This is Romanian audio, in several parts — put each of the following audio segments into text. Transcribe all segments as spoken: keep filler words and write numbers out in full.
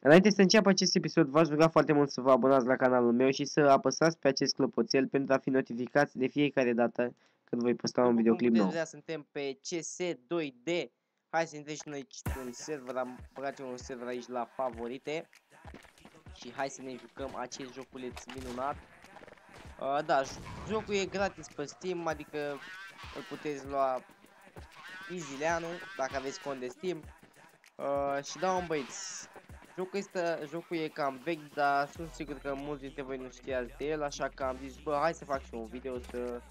Înainte să înceapă acest episod, v-aș ruga foarte mult să vă abonați la canalul meu și să apăsați pe acest clopoțel pentru a fi notificați de fiecare dată când voi posta un videoclip nou. Vedea, suntem pe C S doi D. Hai să intrăm și noi în server, am băgat un server aici la favorite. Și hai să ne jucăm acest joculeț minunat. Uh, da, jocul e gratis pe Steam, adică îl puteți lua easy-leanu dacă aveți cont de Steam. Uh, și da, mă băieți, jocul, este, jocul e cam vechi, dar sunt sigur că mulți dintre voi nu știați de el, așa că am zis, bă, hai să fac și un video să...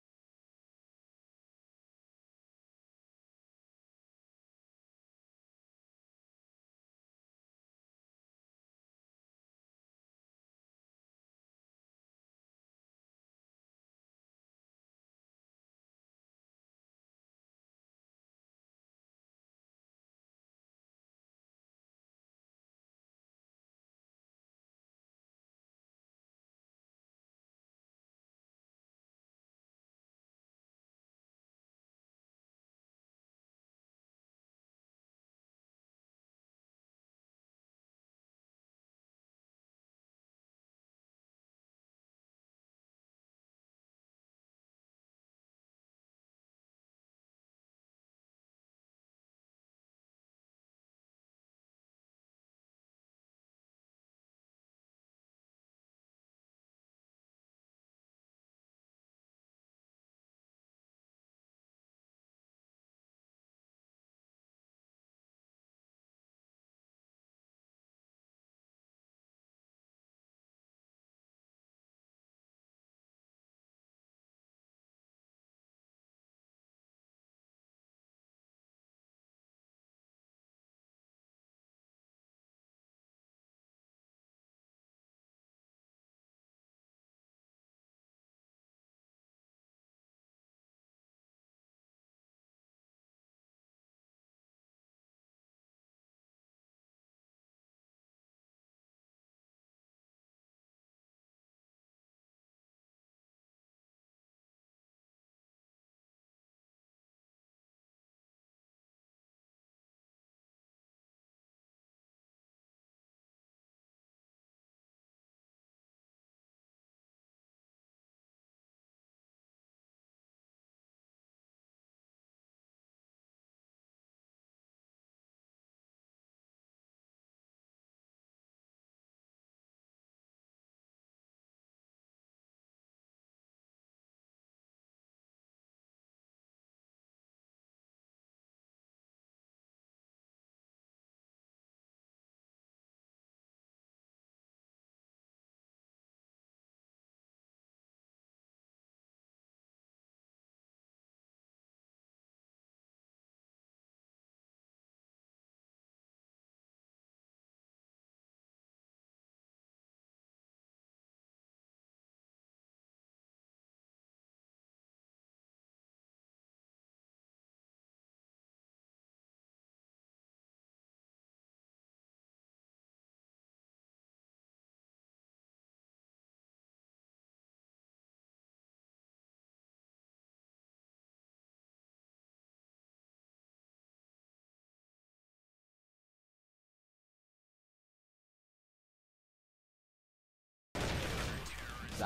Da.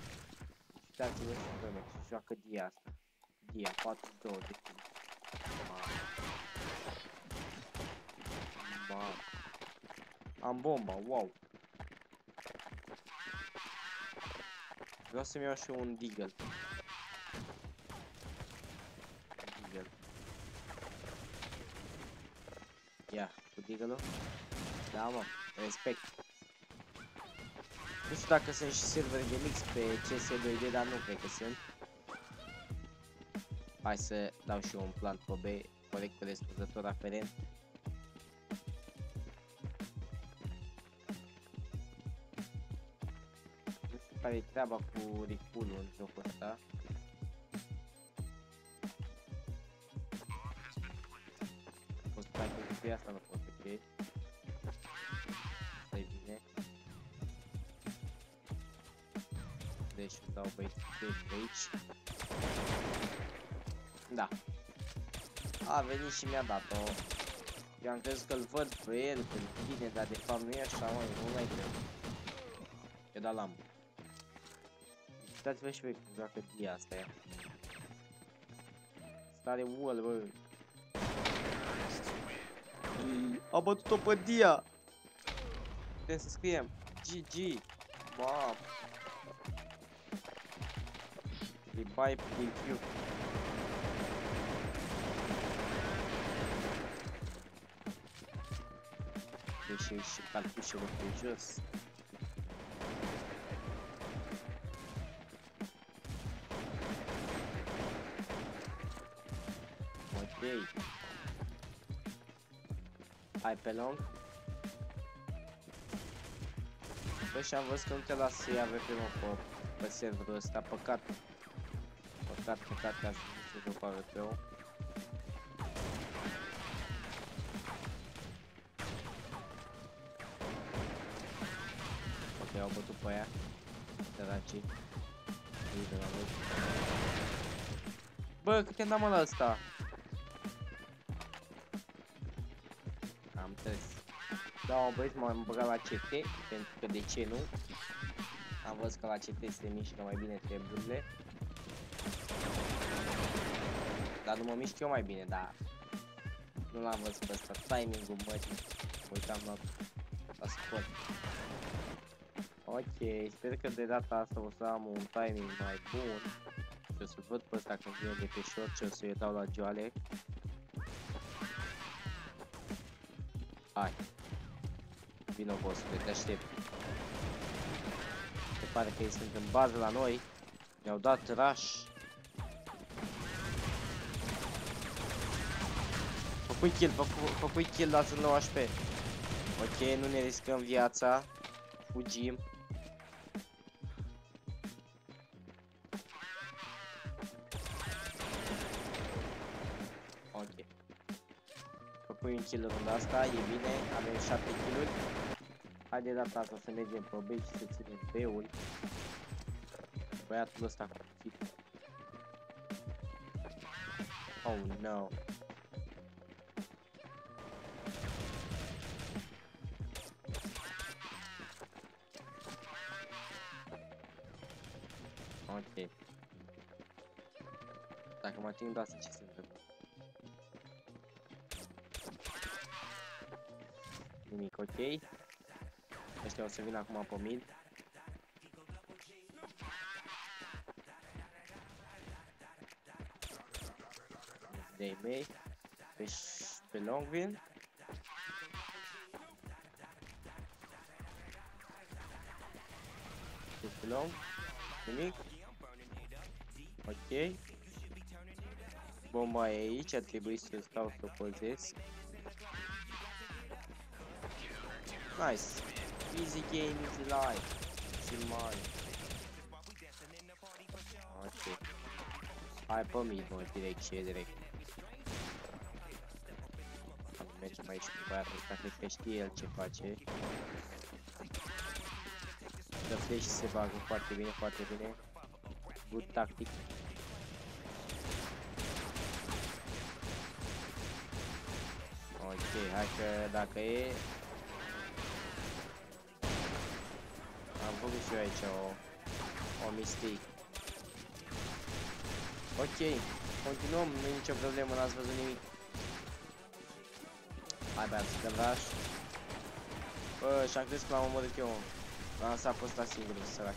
Uitați-vă și vreme ce joacă Dia asta. Dia, patruzeci și doi de timp. Mamă. Am bomba, wow. Vreau să-mi iau și un Deagle. Deagle. Ia, cu Deagle-ul? Da, mă, respect. Nu știu dacă sunt și servere de mix pe C S doi D, dar nu cred că sunt. Hai să dau și eu un plant pe B, corect corespunzător aferent. Nu știu care e treaba cu recul-ul în jocul ăsta. Poți să faci cu asta, nu pot să crezi. Asta-i bine. Deci dau băieți de aici. Da. A venit și mi-a dat-o. Eu am crezut că-l văd pe el, pe tine, dar de fapt nu e așa, mă, e mult mai greu. Eu da lamb. Uitați-vă și pe cum joacă dia asta, ia. Stare wall, bă. A bătut-o pe dia! Putem să scriem G G. Mamă. E bai review. Deși și cartușele pe jos. Ok. Hai pe long. Bă, și am văzut că nu te las să ia V P, mă, pe, pe serverul ăsta, păcat. Păcat, păcat că ați văzut să joc A V P-ul. Ok, au bătut pe aia. Săracii. Bă, cât i-am dat, mă, la ăsta? Am tăs. Da, mă, băieți, m-am băgat la C T, pentru că de ce nu? Am văzut că la C T se mișcă mai bine treburile. Dar nu mă mișc eu mai bine, dar nu l-am văzut pe ăsta. Timing-ul mătii. Uitam la, la sport. Ok, sper că de data asta o să am un timing mai bun. Și o să văd pe ăsta când vine de pe short și o să-i dau la joale. Hai. Vino, bossule, te aștept. Se pare că ei sunt în bază la noi. Mi-au dat rush. Făcui kill, făcui kill, dați-l nouă H P. Ok, nu ne riscăm viața. Fugim. Ok. Făcui un kill în runda asta, e bine, avem șapte kill-uri. Hai de data asta să mergem pe B și să ținem B-ul. Băiatul ăsta cu cuțitul. Oh no. Ok. Dacă mă ating, da, să ce se întâmplă. Nimic, ok. Ăștia o să vină acum pe mid. De-ai mei. Pe, pe long vin. Pe long. Nimic. Ok. Bomba e aici, ar trebui să stau să o păzesc. Nice. Easy game, easy life. Easy money. Ok. Hai pe mid, mă, direct și e direct. Mergem aici cu băiatul ăsta, cred că știe el ce face. Dă flash și se bagă foarte bine, foarte bine. Good tactic. Ok, hai că dacă e... Am făcut și eu aici o, o mistake. Ok, continuăm, nu e nicio problemă, n-ați văzut nimic. Hai băiat, să dăm rush. Bă, și-am crezut că l-am omorât eu. L-am lăsat pe ăsta singur, sărac.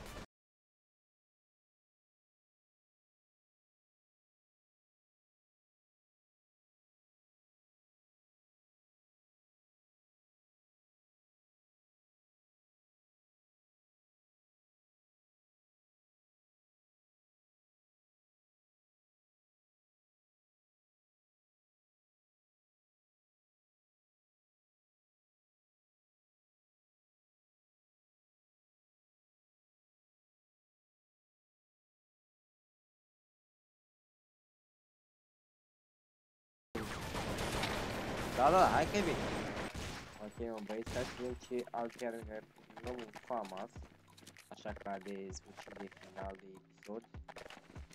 Da, da, hai că e bine. Ok, mă băieți, hai să vedem ce alte are luăm un FAMAS. Așa ca de sfârșit de final de episod.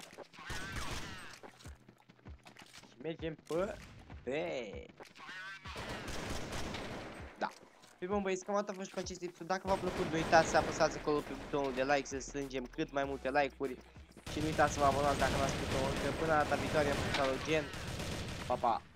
Și mergem pe B. Da. Pe bun băieți, cam atât a fost cu acest episod. Dacă v-a plăcut, nu uitați să apăsați acolo pe butonul de like, să strângem cât mai multe like-uri. Și nu uitați să vă abonați dacă n-ați făcut-o încă. Până data viitoare, am fost Alogen. Pa, pa!